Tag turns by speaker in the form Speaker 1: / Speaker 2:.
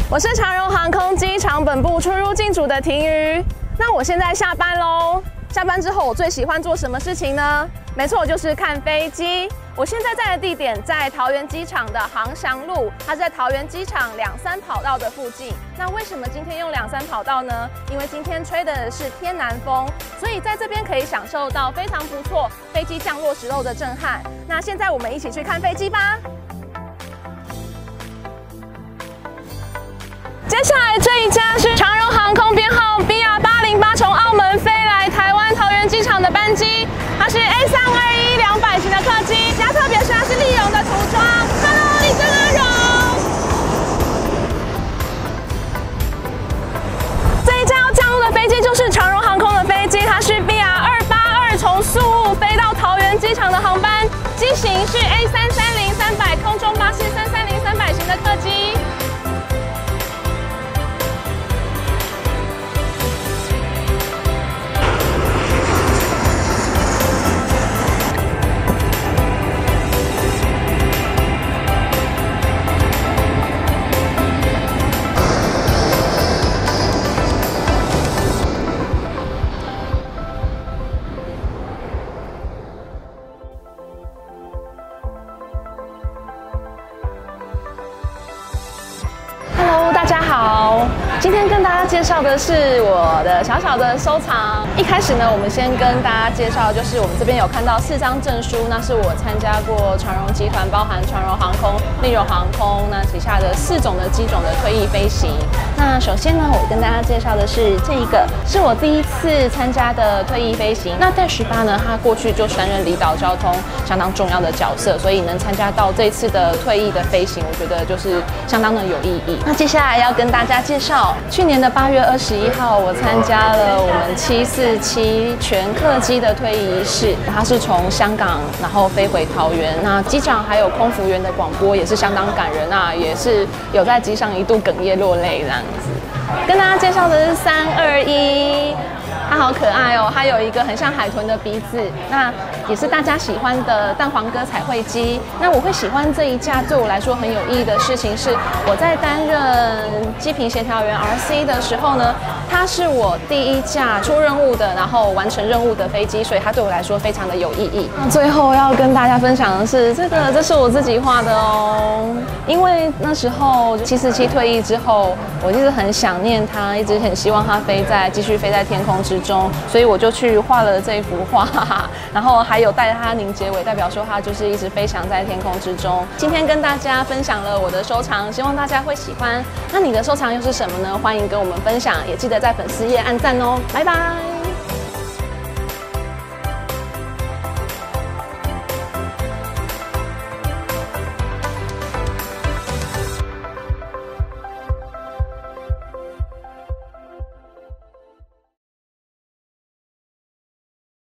Speaker 1: 我是长荣航空机场本部出入境组的婷瑜。那我现在下班喽。下班之后，我最喜欢做什么事情呢？没错，就是看飞机。我现在在的地点在桃园机场的航翔路，它在桃园机场2-3跑道的附近。那为什么今天用2-3跑道呢？因为今天吹的是偏南风，所以在这边可以享受到非常不错飞机降落时候的震撼。那现在我们一起去看飞机吧。接下来这一架是长荣航空编号 BR808从澳门飞来台湾桃园机场的班机，它是 A321-200型的客机，比较特别是它是立荣的涂装。Hello， 立正阿荣。这一架要降落的飞机就是长荣航空的飞机，它是 BR282从宿务飞到桃园机场的航班，机型是 A330-300空中巴士330-300型的客机。大家好，今天跟大家介绍的是我的小小的收藏。一开始呢，我们先跟大家介绍，就是我们这边有看到4张证书，那是我参加过长荣集团，包含长荣航空、立荣航空那旗下的4种的机种的退役飞行。那首先呢，我跟大家介绍的是这一个，是我第一次参加的退役飞行。那-18呢，它过去就担任离岛交通相当重要的角色，所以能参加到这次的退役的飞行，我觉得就是相当的有意义。那接下来要跟大家介绍，去年的8月21号，我参加了我们747全客机的退役仪式。它是从香港然后飞回桃园，那机长还有空服员的广播也是相当感人啊，也是有在机上一度哽咽落泪这样子。跟大家介绍的是321。它好可爱哦，它有一个很像海豚的鼻子，那也是大家喜欢的蛋黄哥彩绘机。那我会喜欢这一架，对我来说很有意义的事情是，我在担任机坪协调员 RC 的时候呢，它是我第一架出任务的，然后完成任务的飞机，所以它对我来说非常的有意义。那最后要跟大家分享的是，这是我自己画的哦，因为那时候747退役之后，我一直很想念它，一直很希望它继续飞在天空之中，所以我就去画了这一幅画，然后还有带它凝结尾，代表说它就是一直飞翔在天空之中。今天跟大家分享了我的收藏，希望大家会喜欢。那你的收藏又是什么呢？欢迎跟我们分享，也记得在粉丝页按赞哦，拜拜。